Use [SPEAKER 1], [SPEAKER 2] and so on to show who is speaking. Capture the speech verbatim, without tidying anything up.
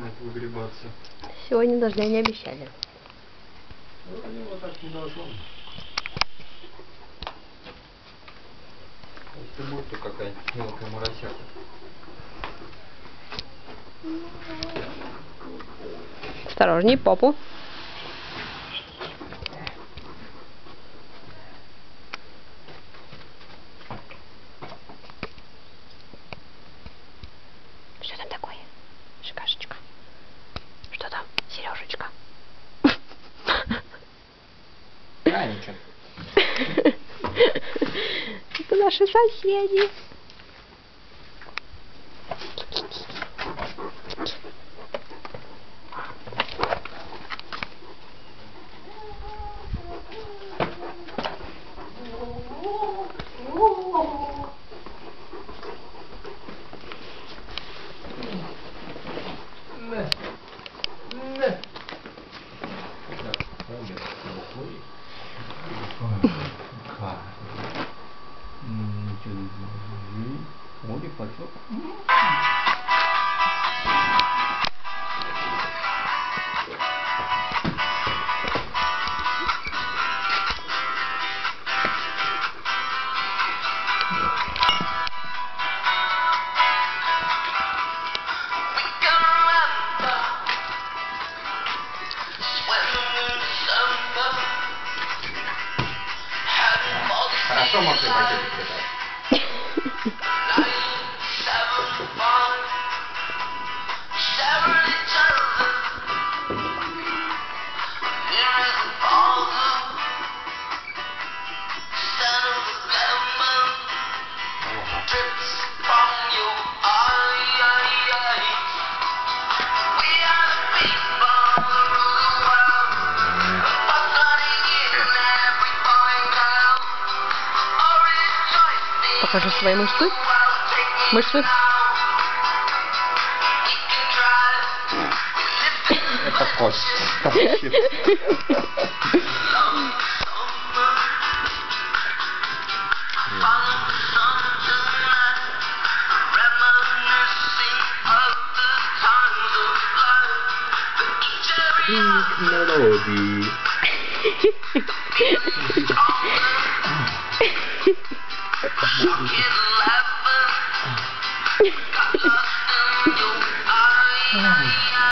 [SPEAKER 1] начинает выгребаться.
[SPEAKER 2] Сегодня дождя не обещали.
[SPEAKER 1] Ну, у него так не должно быть. Если будет, то какая-нибудь мелкая моросяка.
[SPEAKER 2] Осторожней, попу. Что там такое? Шикашечка. Что там, Сережечка?
[SPEAKER 1] Праничек.
[SPEAKER 2] Это наши соседи.
[SPEAKER 1] Хорошо мокрый пакетик летает.
[SPEAKER 2] Покажи свои мышцы. Мышцы.
[SPEAKER 1] Это кость. Мелодии.